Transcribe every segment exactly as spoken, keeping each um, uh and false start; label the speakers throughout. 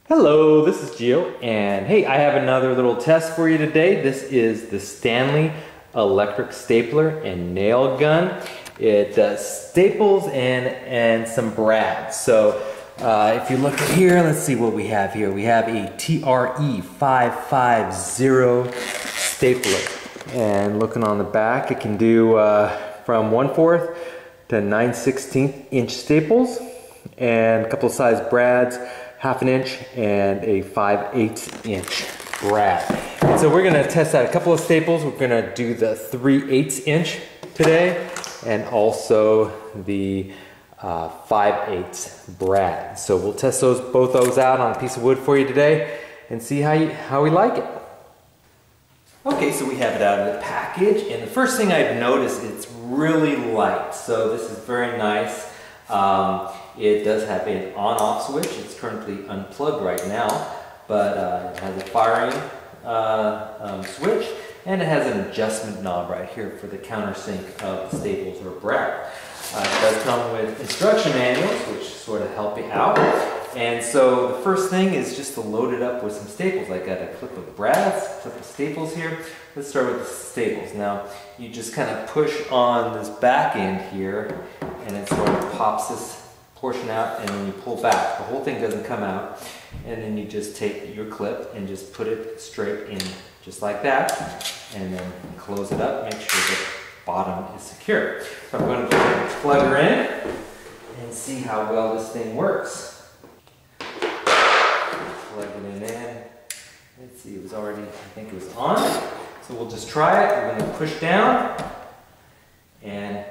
Speaker 1: Hello, this is Gio, and hey, I have another little test for you today. This is the Stanley electric stapler and nail gun. It does staples and, and some brads. So uh, if you look here, let's see what we have here. We have a T R E five fifty stapler. And looking on the back, it can do uh, from one fourth to nine sixteenths inch staples and a couple of size brads, half an inch and a five eighths inch brad. And so we're gonna test out a couple of staples. We're gonna do the three eighths inch today and also the uh, five eighths brad. So we'll test those both those out on a piece of wood for you today and see how, you, how we like it. Okay, so we have it out of the package, and the first thing I've noticed, it's really light. So this is very nice. Um, It does have an on-off switch. It's currently unplugged right now, but uh, it has a firing uh, um, switch, and it has an adjustment knob right here for the countersink of the staples or brad. Uh, it does come with instruction manuals, which sort of help you out. And so the first thing is just to load it up with some staples. I got a clip of brads, a clip of staples here. Let's start with the staples. Now, you just kind of push on this back end here, and it sort of pops this portion out, and then you pull back. The whole thing doesn't come out, and then you just take your clip and just put it straight in just like that, and then close it up, make sure the bottom is secure. So I'm going to go ahead and plug her in and see how well this thing works. Plugging it in. Let's see, it was already, I think it was on. So we'll just try it. We're going to push down, and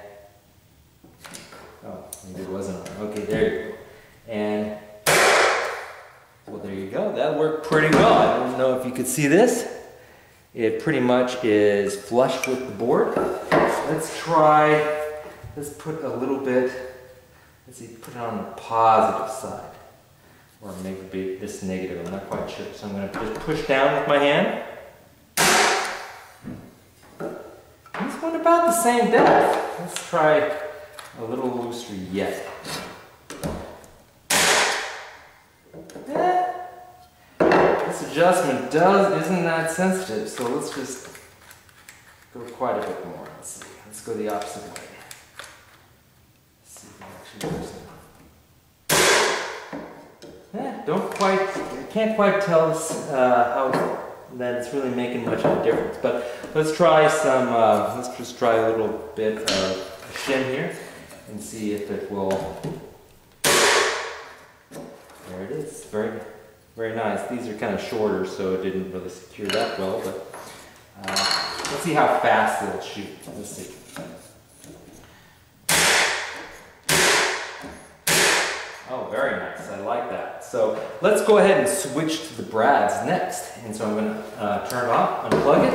Speaker 1: oh, maybe it wasn't on. Okay, there you go. And, well, there you go. That worked pretty well. I don't know if you could see this. It pretty much is flush with the board. So let's try, let's put a little bit, let's see, put it on the positive side. Or maybe this negative, I'm not quite sure. So I'm going to just push down with my hand. This one about the same depth. Let's try a little looser yet. Eh, this adjustment does isn't that sensitive, so let's just go quite a bit more. Let's see. Let's go the opposite way. Let's see if it actually works. Eh, don't quite. I can't quite tell uh, how that it's really making much of a difference. But let's try some. Uh, let's just try a little bit of shim here and see if it will. There it is. Very, very nice. These are kind of shorter, so it didn't really secure that well. But uh, let's see how fast it'll shoot. Let's see. Oh, very nice. I like that. So let's go ahead and switch to the brads next. And so I'm going to uh, turn it off, unplug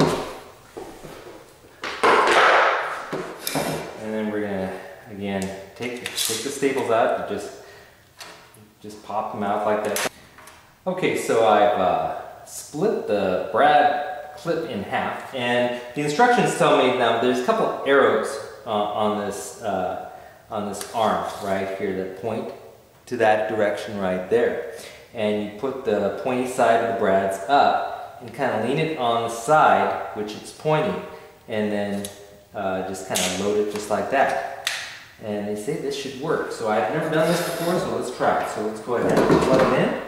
Speaker 1: it, and then we're going to again take take the staples out and just just pop them out like that. Okay, so I've uh, split the brad clip in half, and the instructions tell me now there's a couple of arrows uh, on this uh, on this arm right here that point to that direction right there, and you put the pointy side of the brads up and kind of lean it on the side which it's pointing, and then uh, just kind of load it just like that. And they say this should work. So I've never done this before, so let's try it. So let's go ahead and plug it in.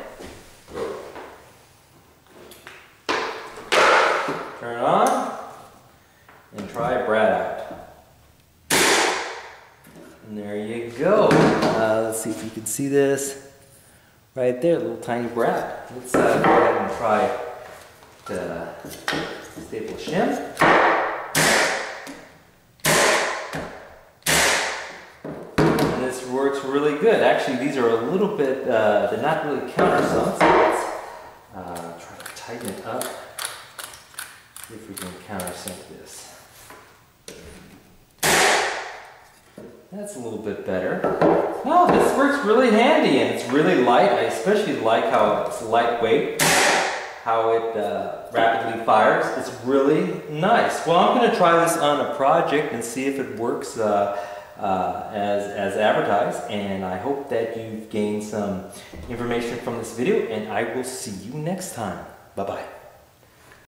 Speaker 1: Turn it on and try brad out. And there you go. Uh, let's see if you can see this right there, little tiny brad. Let's uh, go ahead and try the staple shim. And this works really good. Actually, these are a little bit, uh, they're not really countersunk, so let's uh, try to tighten it up. See if we can countersink this. That's a little bit better. Oh, this works really handy, and it's really light. I especially like how it's lightweight, how it uh, rapidly fires. It's really nice. Well, I'm going to try this on a project and see if it works uh, uh, as, as advertised, and I hope that you've gained some information from this video, and I will see you next time. Bye-bye.